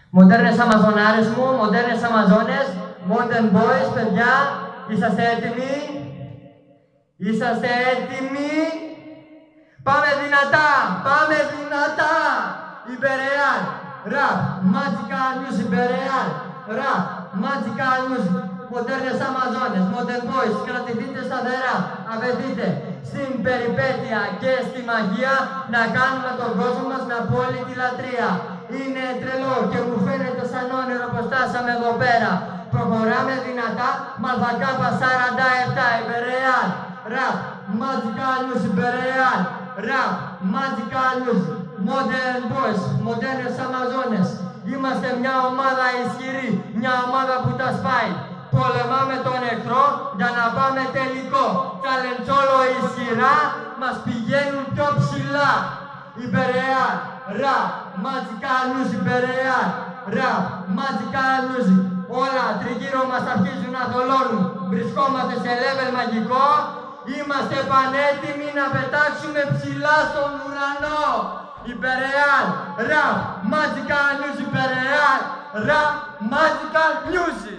Μοντέρνες Αμαζονάρες μου, μοντέρνες Αμαζόνες, Modern Boys, παιδιά, είσαστε έτοιμοι? Είσαστε έτοιμοι? Πάμε δυνατά, πάμε δυνατά! Υπερεάλ, rap, magical music, υπερεάλ, rap, magical music, μοντέρνες Αμαζόνες, Modern Boys, κρατηθείτε σταθερά, αφαιθείτε στην περιπέτεια και στη μαγεία να κάνουμε τον κόσμο μας με απόλυτη λατρεία. Είναι τρελό και μου φαίνεται σαν όνειρο πως φτάσαμε εδώ πέρα. Προχωράμε δυνατά, Μαλβακάπα 47, υπερεάλ, rap, magical music, υπερεάλ, rap, magical music, Modern Boys, μοντέρνες Αμαζόνες. Είμαστε μια ομάδα ισχυρή, μια ομάδα που τα σπάει. Πολεμάμε τον εχθρό για να πάμε τελικό. Ταλεντσόλο ισχυρά μας πηγαίνουν πιο ψηλά. Υπερεάλ, rap, magical music, υπερεάλ, rap, magical music. Όλα τριγύρω μας αρχίζουν να θολώνουν. Βρισκόμαστε σε level μαγικό. Είμαστε πανέτοιμοι να πετάξουμε ψηλά στον ουρανό. Υπερεάλ, rap, magical music, υπερεάλ, rap, magical music.